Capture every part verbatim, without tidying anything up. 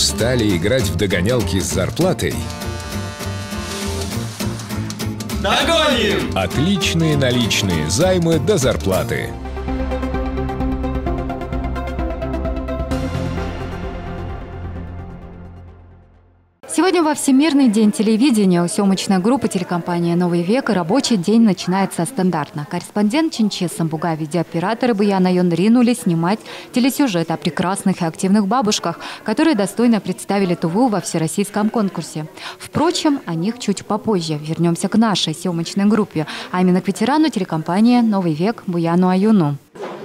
Устали играть в догонялки с зарплатой? Догоним! Отличные наличные займы до зарплаты. Сегодня во Всемирный день телевидения у съемочной группы телекомпании «Новый век» рабочий день начинается стандартно. Корреспондент Чинчи Самбуга, видеооператоры Буян Айон ринулись снимать телесюжет о прекрасных и активных бабушках, которые достойно представили Туву во всероссийском конкурсе. Впрочем, о них чуть попозже. Вернемся к нашей съемочной группе, а именно к ветерану телекомпании «Новый век» Буяну Айону.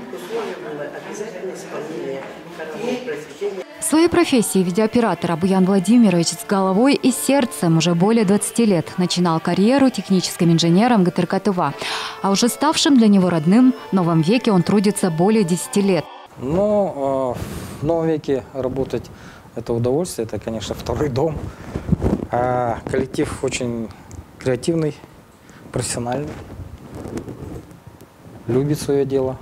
В своей профессии видеооператора Буян Владимирович с головой и сердцем уже более двадцати лет начинал карьеру техническим инженером ГТРК Тува. А уже ставшим для него родным в «Новом веке» он трудится более десяти лет. Ну, в «Новом веке» работать – это удовольствие, это, конечно, второй дом. А коллектив очень креативный, профессиональный, любит свое дело.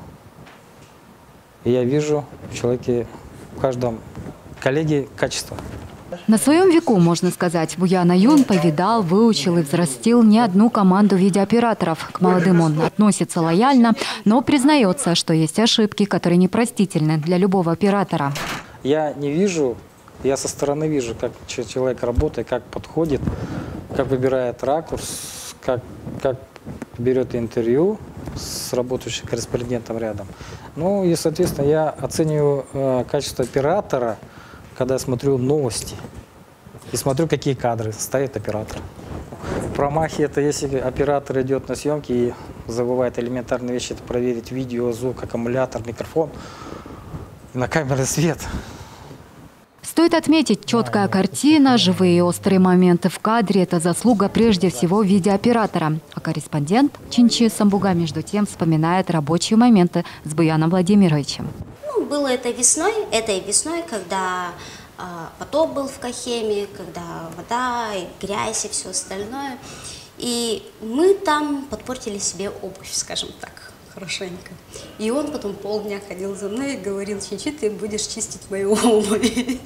И я вижу в человеке, в каждом коллеге качество. На своем веку, можно сказать, Буян Айон повидал, выучил и взрастил не одну команду видеооператоров. К молодым он относится лояльно, но признается, что есть ошибки, которые непростительны для любого оператора. Я не вижу, я со стороны вижу, как человек работает, как подходит, как выбирает ракурс, как, как берет интервью с работающим корреспондентом рядом. Ну и, соответственно, я оцениваю э, качество оператора, когда я смотрю новости и смотрю, какие кадры ставит оператор. Промахи – это если оператор идет на съемки и забывает элементарные вещи, это проверить видео, звук, аккумулятор, микрофон, на камеры свет. Стоит отметить, четкая картина, живые и острые моменты в кадре – это заслуга прежде всего видеооператора. А корреспондент Чинчи Самбуга, между тем, вспоминает рабочие моменты с Буяном Владимировичем. Ну, было это весной, этой весной, когда э, потоп был в Кахеме, когда вода, и грязь и все остальное. И мы там подпортили себе обувь, скажем так. Хорошенько. И он потом полдня ходил за мной и говорил: Чинчи, ты будешь чистить мою обувь.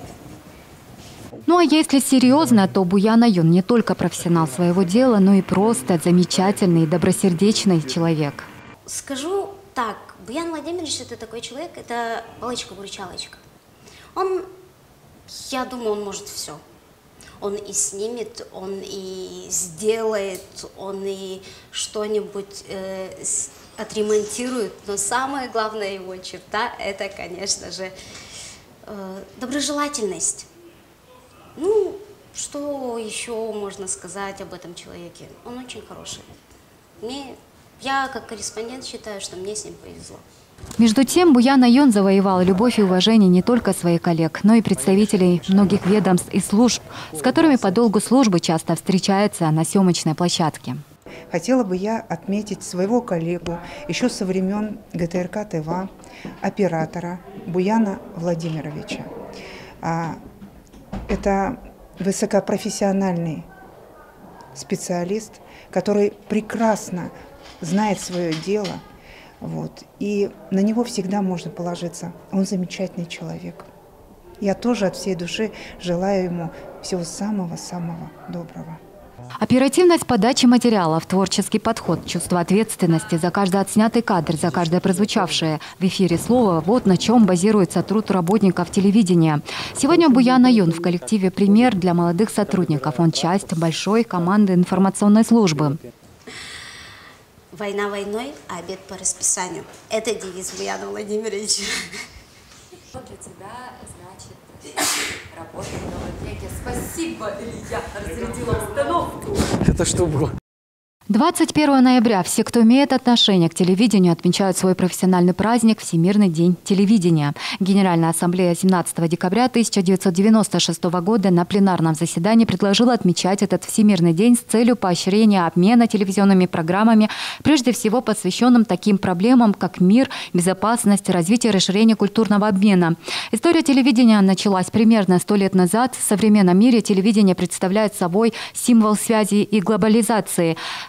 Ну а если серьезно, то Буян Айон не только профессионал своего дела, но и просто замечательный и добросердечный человек. Скажу так, Буян Владимирович – это такой человек, это палочка-выручалочка. Он, я думаю, он может все. Он и снимет, он и сделает, он и что-нибудь э, отремонтирует. Но самая главная его черта – это, конечно же, э, доброжелательность. Ну, что еще можно сказать об этом человеке? Он очень хороший. Мне, я, как корреспондент, считаю, что мне с ним повезло. Между тем, Буян Айон завоевал любовь и уважение не только своих коллег, но и представителей многих ведомств и служб, с которыми по долгу службы часто встречается на съемочной площадке. Хотела бы я отметить своего коллегу еще со времен ГТРК Тува, оператора Буяна Владимировича. Это высокопрофессиональный специалист, который прекрасно знает свое дело. Вот. И на него всегда можно положиться. Он замечательный человек. Я тоже от всей души желаю ему всего самого-самого доброго. Оперативность подачи материалов, творческий подход, чувство ответственности за каждый отснятый кадр, за каждое прозвучавшее в эфире слово – вот на чем базируется труд работников телевидения. Сегодня Буян Айон в коллективе «Пример» для молодых сотрудников. Он часть большой команды информационной службы. Война войной, а обед по расписанию. Это девиз Буяна Владимировича. Что для тебя значит работа в «Новом веке»? Спасибо, Илья, разрядила обстановку. Это что было? двадцать первого ноября все, кто имеет отношение к телевидению, отмечают свой профессиональный праздник «Всемирный день телевидения». Генеральная ассамблея семнадцатого декабря тысяча девятьсот девяносто шестого года на пленарном заседании предложила отмечать этот Всемирный день с целью поощрения обмена телевизионными программами, прежде всего посвященным таким проблемам, как мир, безопасность, развитие и расширение культурного обмена. История телевидения началась примерно сто лет назад. В современном мире телевидение представляет собой символ связи и глобализации.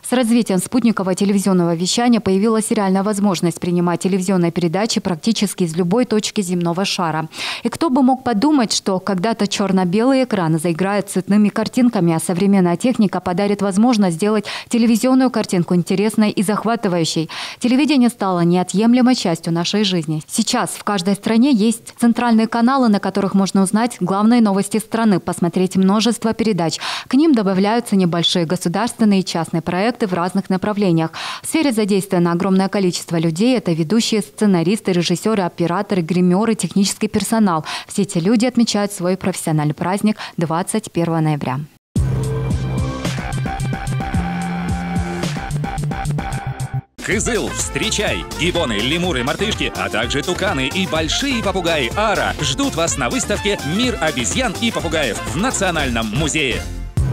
С развитием спутникового телевизионного вещания появилась реальная возможность принимать телевизионные передачи практически из любой точки земного шара. И кто бы мог подумать, что когда-то черно-белые экраны заиграют цветными картинками, а современная техника подарит возможность сделать телевизионную картинку интересной и захватывающей. Телевидение стало неотъемлемой частью нашей жизни. Сейчас в каждой стране есть центральные каналы, на которых можно узнать главные новости страны, посмотреть множество передач. К ним добавляются небольшие государственные и частные проекты в разных направлениях. В сфере задействовано огромное количество людей. Это ведущие, сценаристы, режиссеры, операторы, гримеры, технический персонал. Все эти люди отмечают свой профессиональный праздник двадцать первого ноября. Кызыл, встречай! Гибоны, лемуры, мартышки, а также туканы и большие попугаи ара ждут вас на выставке «Мир обезьян и попугаев» в Национальном музее.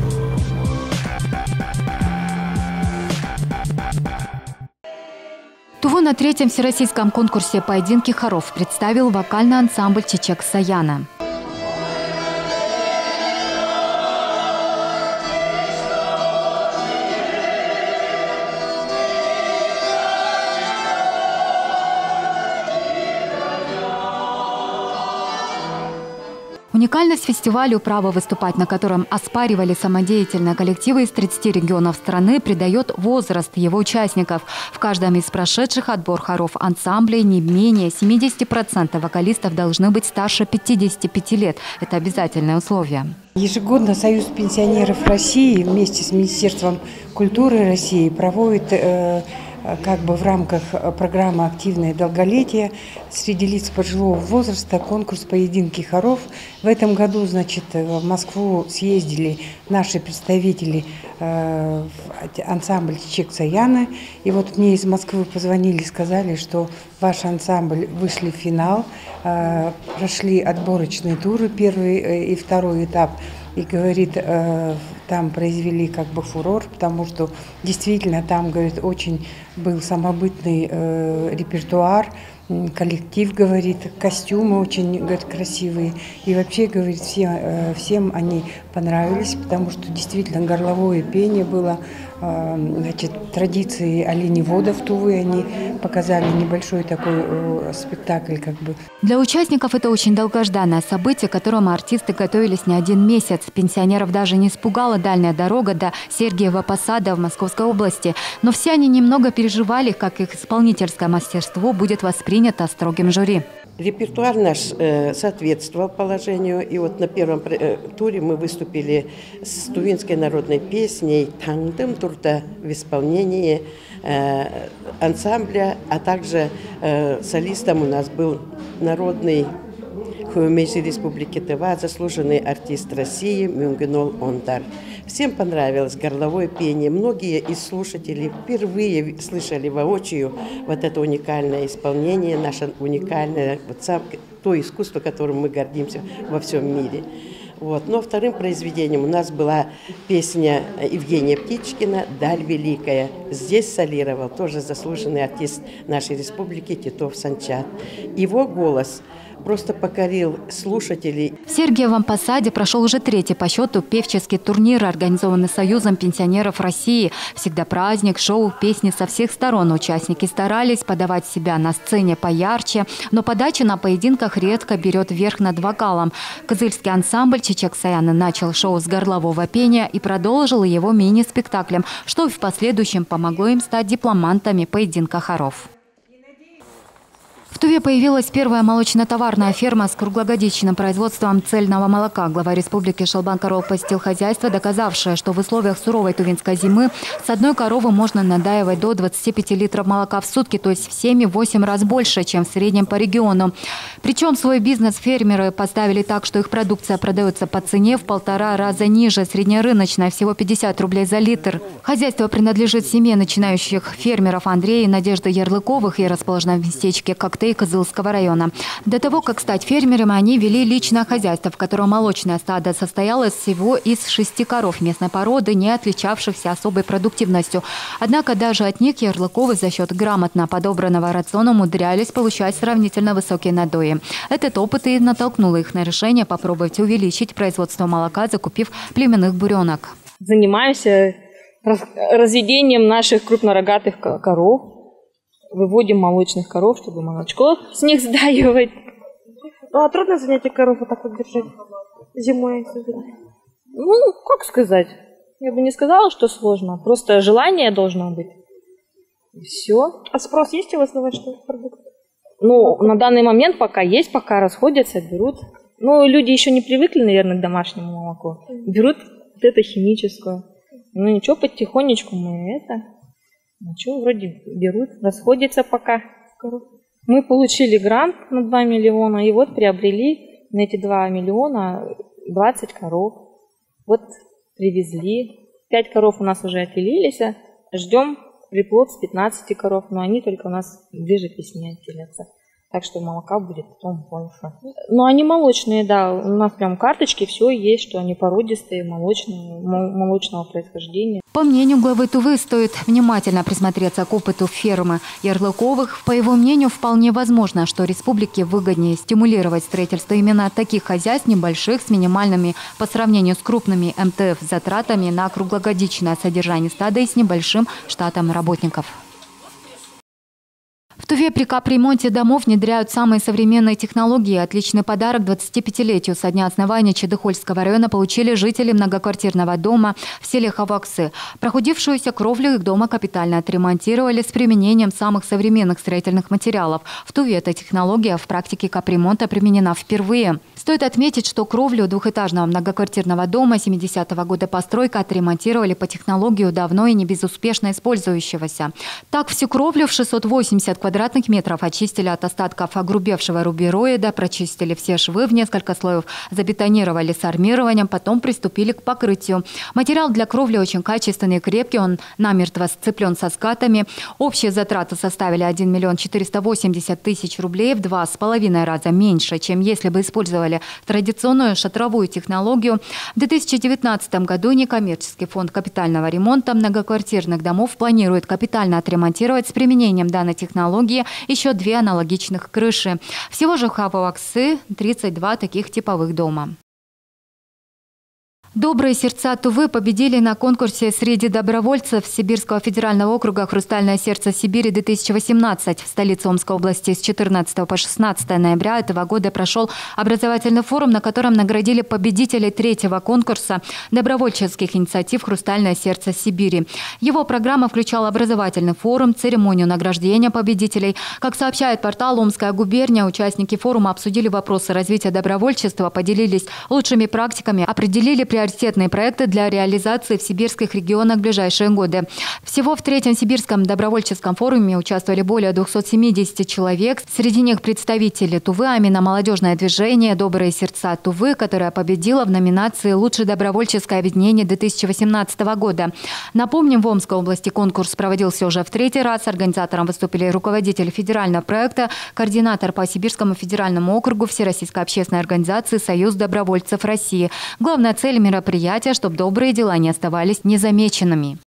Туву на третьем всероссийском конкурсе «Поединки хоров» представил вокальный ансамбль «Чечек Саяна». Уникальность фестиваля, право выступать на котором оспаривали самодеятельные коллективы из тридцати регионов страны, придает возраст его участников. В каждом из прошедших отбор хоров ансамблей не менее семидесяти процентов вокалистов должны быть старше пятидесяти пяти лет. Это обязательное условие. Ежегодно Союз пенсионеров России вместе с Министерством культуры России проводит э, как бы в рамках программы «Активное долголетие» среди лиц пожилого возраста конкурс «Поединки хоров». В этом году, значит, в Москву съездили наши представители э, ансамбль «Чечек Саяна». И вот мне из Москвы позвонили, сказали, что ваш ансамбль вышли в финал, э, прошли отборочные туры, первый и второй этап. И говорит, э, там произвели как бы фурор, потому что действительно там, говорит, очень был самобытный э, репертуар, коллектив, говорит, костюмы очень, говорит, красивые. И вообще, говорит, все, э, всем они понравились, потому что действительно горловое пение было, э, значит, традиции оленеводов Тувы, они показали небольшой такой э, спектакль, как бы. Для участников это очень долгожданное событие, к которому артисты готовились не один месяц. Пенсионеров даже не испугала дальняя дорога до Сергиева Посада в Московской области. Но все они немного переживали, как их исполнительское мастерство будет воспринято строгим жюри. Репертуар наш э, соответствовал положению. И вот на первом э, туре мы выступили с тувинской народной песней «Таңдым турта» в исполнении э, ансамбля, а также э, солистом у нас был народный Хуюмейши Республики Тыва, заслуженный артист России Мюнгенол Ондар. Всем понравилось горловое пение. Многие из слушателей впервые слышали воочию вот это уникальное исполнение, наше уникальное, вот сам, то искусство, которым мы гордимся во всем мире. Вот. Но вторым произведением у нас была песня Евгения Птичкина «Даль великая». Здесь солировал тоже заслуженный артист нашей республики Титов Санчат. Его голос просто покорил слушателей. В Сергиевом Посаде прошел уже третий по счету певческий турнир, организованный Союзом пенсионеров России. Всегда праздник, шоу, песни со всех сторон. Участники старались подавать себя на сцене поярче, но подача на поединках редко берет верх над вокалом. Кызыльский ансамбль «Чечек Саяна» начал шоу с горлового пения и продолжил его мини-спектаклем, что в последующем помогло им стать дипломантами поединка хоров. В Туве появилась первая молочно-товарная ферма с круглогодичным производством цельного молока. Глава республики Шалбан Караул посетил хозяйство, доказавшее, что в условиях суровой тувинской зимы с одной коровы можно надаивать до двадцати пяти литров молока в сутки, то есть в семь-восемь раз больше, чем в среднем по региону. Причем свой бизнес фермеры поставили так, что их продукция продается по цене в полтора раза ниже среднерыночной, всего пятьдесят рублей за литр. Хозяйство принадлежит семье начинающих фермеров Андрея и Надежды Ярлыковых и расположено в местечке Коктей Кызылского района. До того, как стать фермерами, они вели личное хозяйство, в котором молочное стадо состоялось всего из шести коров местной породы, не отличавшихся особой продуктивностью. Однако даже от них Ярлыковы за счет грамотно подобранного рациона умудрялись получать сравнительно высокие надои. Этот опыт и натолкнул их на решение попробовать увеличить производство молока, закупив племенных буренок. Занимаюсь разведением наших крупнорогатых коров. Выводим молочных коров, чтобы молочко с них сдаивать. Ну, а трудно занятие коров вот так вот держать зимой? Ну, как сказать? Я бы не сказала, что сложно. Просто желание должно быть. И все. А спрос есть у вас на ваш продукт? Ну, на данный момент пока есть, пока расходятся, берут. Ну, люди еще не привыкли, наверное, к домашнему молоку. Берут вот это химическое. Ну, ничего, потихонечку мы это... Ну, что, вроде берут, расходятся пока. Мы получили грант на два миллиона, и вот приобрели на эти два миллиона двадцать коров. Вот привезли. пять коров у нас уже отелились, ждем приплод с пятнадцати коров, но они только у нас ближе к весне отелятся. Так что молока будет потом больше. Но они молочные, да, у нас прям карточки, все есть, что они породистые, молочные, молочного происхождения. По мнению главы Тувы, стоит внимательно присмотреться к опыту фермы Ярлыковых. По его мнению, вполне возможно, что республике выгоднее стимулировать строительство именно таких хозяйств небольших с минимальными по сравнению с крупными эм тэ эф затратами на круглогодичное содержание стада и с небольшим штатом работников. В Туве при капремонте домов внедряют самые современные технологии. Отличный подарок двадцатипятилетию со дня основания Чедыхольского района получили жители многоквартирного дома в селе Хаваксы. Прохудившуюся кровлю их дома капитально отремонтировали с применением самых современных строительных материалов. В Туве эта технология в практике капремонта применена впервые. Стоит отметить, что кровлю двухэтажного многоквартирного дома семидесятого года постройка отремонтировали по технологии давно и не безуспешно использующегося. Так, всю кровлю в шестьсот восемьдесят квадратных метров очистили от остатков огрубевшего рубероида, прочистили все швы в несколько слоев, забетонировали с армированием, потом приступили к покрытию. Материал для кровли очень качественный и крепкий, он намертво сцеплен со скатами. Общие затраты составили один миллион четыреста восемьдесят тысяч рублей, в два с половиной раза меньше, чем если бы использовали традиционную шатровую технологию. В две тысячи девятнадцатом году некоммерческий фонд капитального ремонта многоквартирных домов планирует капитально отремонтировать с применением данной технологии еще две аналогичных крыши. Всего же в Хаваксы тридцать два таких типовых дома. Добрые сердца Тувы победили на конкурсе среди добровольцев Сибирского федерального округа «Хрустальное сердце Сибири две тысячи восемнадцать». В столице Омской области с четырнадцатого по шестнадцатое ноября этого года прошел образовательный форум, на котором наградили победителей третьего конкурса добровольческих инициатив «Хрустальное сердце Сибири». Его программа включала образовательный форум, церемонию награждения победителей. Как сообщает портал «Омская губерния», участники форума обсудили вопросы развития добровольчества, поделились лучшими практиками, определили приоритеты приоритетные проекты для реализации в сибирских регионах в ближайшие годы. Всего в третьем сибирском добровольческом форуме участвовали более двухсот семидесяти человек. Среди них представители Тувы, а именно молодежное движение «Добрые сердца Тувы», которое победило в номинации «Лучшее добровольческое объединение две тысячи восемнадцатого года». Напомним, в Омской области конкурс проводился уже в третий раз. Организатором выступили руководитель федерального проекта, координатор по Сибирскому федеральному округу Всероссийской общественной организации «Союз добровольцев России». Главная цель мероприятия мероприятия, чтобы добрые дела не оставались незамеченными.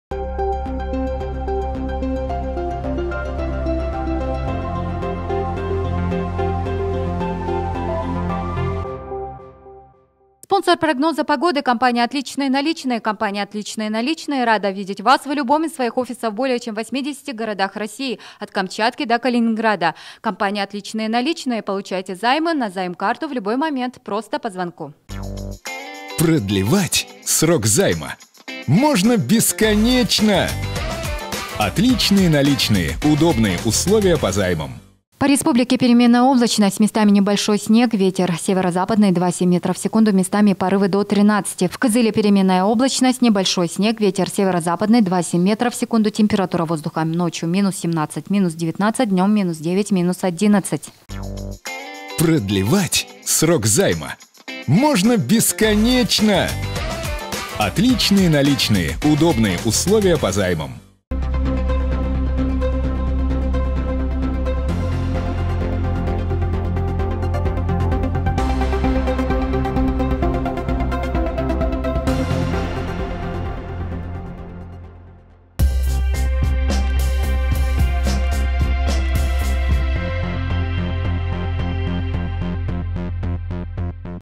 Спонсор прогноза погоды – компания «Отличные наличные». Компания «Отличные наличные» рада видеть вас в любом из своих офисов более чем в восьмидесяти городах России, от Камчатки до Калининграда. Компания «Отличные наличные». Получайте займы на займ-карту в любой момент, просто по звонку. Продлевать срок займа можно бесконечно. Отличные наличные, удобные условия по займам. По республике переменная облачность, местами небольшой снег, ветер северо-западный два целых семь метров в секунду, местами порывы до тринадцати. В Кызыле переменная облачность, небольшой снег, ветер северо-западный два целых семь метров в секунду, температура воздуха ночью минус семнадцать, минус девятнадцать, днем минус девять, минус одиннадцать. Продлевать срок займа можно бесконечно. Отличные наличные, удобные условия по займам.